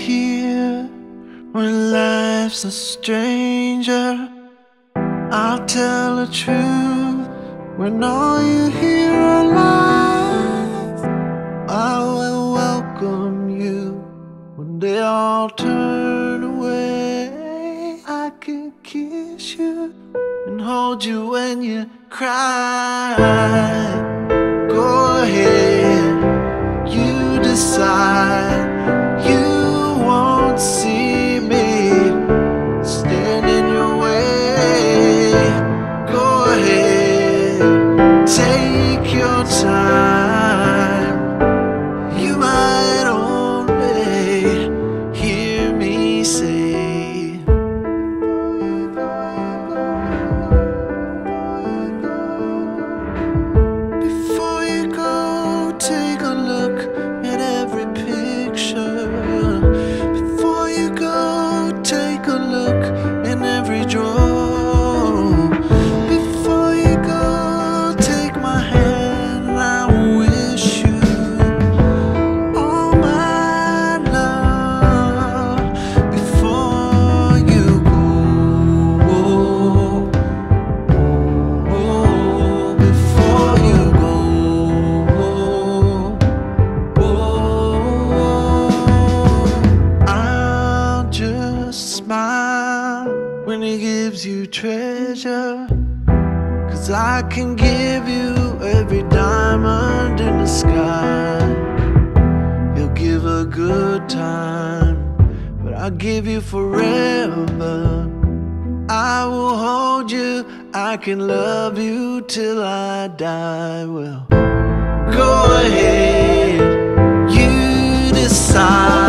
here when life's a stranger. I'll tell the truth when all you hear are lies. I will welcome you when they all turn away. I can kiss you and hold you when you cry. Go ahead, you decide. You won't see me stand in your way. Go ahead, take your time. You might only hear me say, before you go, take a look at every picture. Before you go, take a look in every drawer. Before you go, take my hand and I wish you all my love. Before you go, before you go, I'll just smile when he gives you treasure, 'cause I can give you every diamond in the sky. He'll give a good time, but I'll give you forever. I will hold you, I can love you till I die. Well, go ahead, you decide.